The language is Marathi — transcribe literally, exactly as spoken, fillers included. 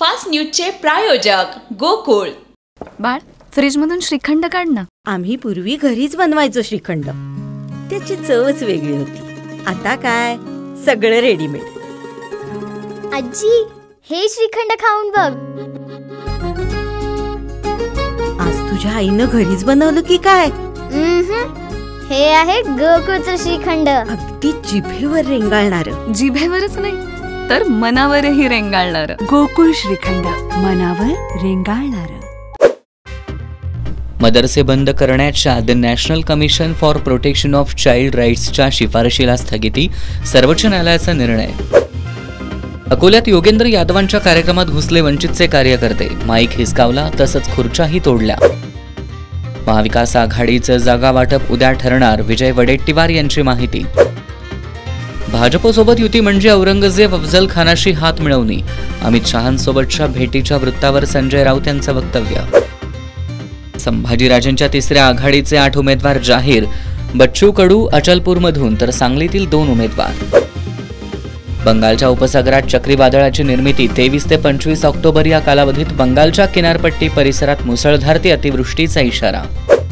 फास्ट न्यूजचे प्रायोजक गोकुळ। बाळ, फ्रीज मधून श्रीखंड काढ ना। आम्ही पूर्वी घरीच बनवायचो श्रीखंड, त्याची चवच वेगळी होती। आता काय सगळं रेडीमेड। आजी, हे श्रीखंड खाऊन बघ। आज तुझ्या आईनं घरीच बनवलं की काय? हे आहे गोकुळचं श्रीखंड, अगदी जिभेवर रेंगाळणार। जिभेवरच नाही तर मनावरही रेंगाळणार। गोकुळ श्रीखंड, मनावर रेंगाळणार। मदरसे बंद करण्याच्या the national commission for protection of child राईट्सच्या शिफारशीला स्थगिती, सर्वोच्च न्यायालयाचा निर्णय। अकोल्यात योगेंद्र यादवांच्या कार्यक्रमात घुसले वंचितचे कार्यकर्ते, माईक हिसकावला तसंच खुर्च्याही तोडल्या। महाविकास आघाडीचं जागा वाटप उद्या ठरणार, विजय वडेट्टीवार यांची माहिती। भाजपसोबत युती म्हणजे औरंगजेब अफजल खानाशी हात मिळवणी, अमित शहांसोबतच्या भेटीच्या वृत्तावर संजय राऊत यांचं वक्तव्य। संभाजीराजेंच्या तिसऱ्या आघाडीचे आठ उमेदवार जाहीर, बच्चू कडू अचलपूरमधून तर सांगलीतील दोन उमेदवार। बंगालच्या उपसागरात चक्रीवादळाची निर्मिती, तेवीस ते पंचवीस ऑक्टोबर या कालावधीत बंगालच्या किनारपट्टी परिसरात मुसळधार ते अतिवृष्टीचा इशारा।